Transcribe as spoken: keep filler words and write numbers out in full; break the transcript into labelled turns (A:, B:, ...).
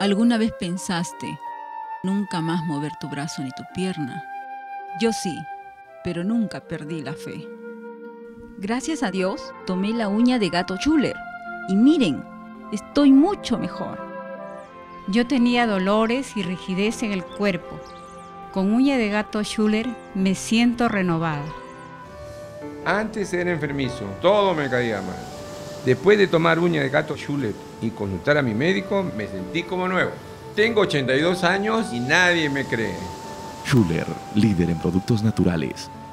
A: ¿Alguna vez pensaste nunca más mover tu brazo ni tu pierna? Yo sí, pero nunca perdí la fe. Gracias a Dios, tomé la uña de gato Schuller y miren, estoy mucho mejor.
B: Yo tenía dolores y rigidez en el cuerpo. Con uña de gato Schuller me siento renovada.
C: Antes era enfermizo, todo me caía mal. Después de tomar uña de gato Schuller y consultar a mi médico, me sentí como nuevo. Tengo ochenta y dos años y nadie me cree.
D: Schuller, líder en productos naturales.